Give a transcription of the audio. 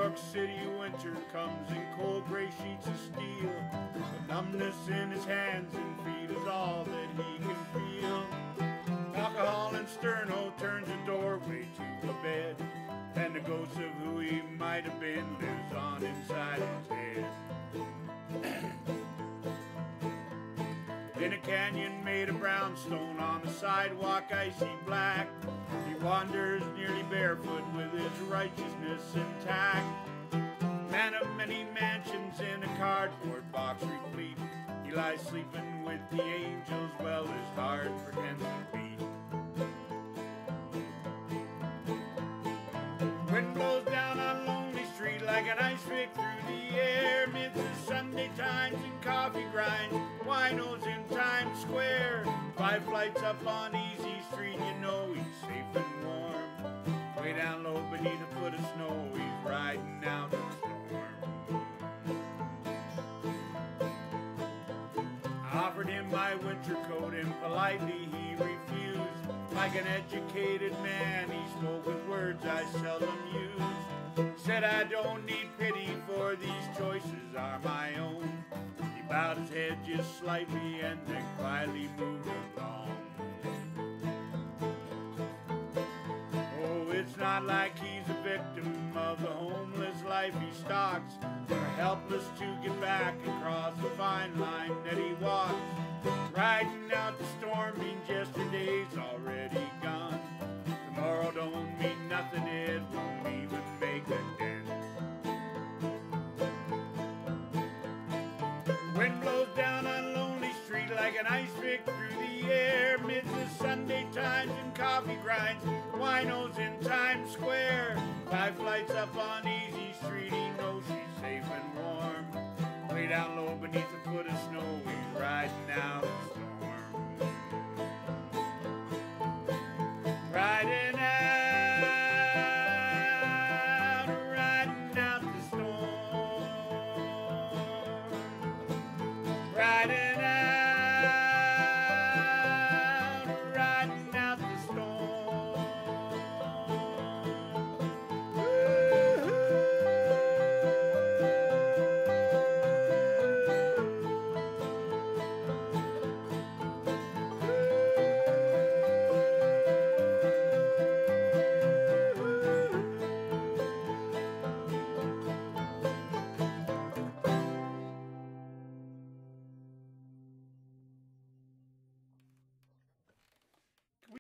York City winter comes in cold gray sheets of steel. The numbness in his hands and feet is all that he can feel. Alcohol and sterno turns a doorway to a bed, and the ghost of who he might have been lives on inside his head. In a canyon made of brownstone, on the sidewalk icy black, he wanders nearly barefoot with his righteousness intact. Man of many mansions in a cardboard box replete, he lies sleeping with the angels while his heart pretends to beat. Wind blows down on lonely street like an ice pick through the air. Midst the Sunday Times and coffee grinds, winos in Times Square. 5 flights up on Easy Street, you know he's safe and warm. Way down low beneath a foot of snow, he's riding out the storm. I offered him my winter coat and politely he refused. Like an educated man, he spoke with words I seldom use. Said I don't need pity, for these choices are my own. He bowed his head just slightly and then quietly moved along. Oh, it's not like he's a victim of the homeless life he stalks, or helpless to get back across the fine line that he walks. Riding out the storm means yesterday's already gone. Tomorrow don't mean nothing, it won't even make a dent. Wind blows down on lonely street like an ice pick through the air. Midst the Sunday Times and coffee grinds, winos in Times Square. 5 flights up on Easy Street, he knows she's safe and warm. Way down low beneath a foot of snow, he's riding out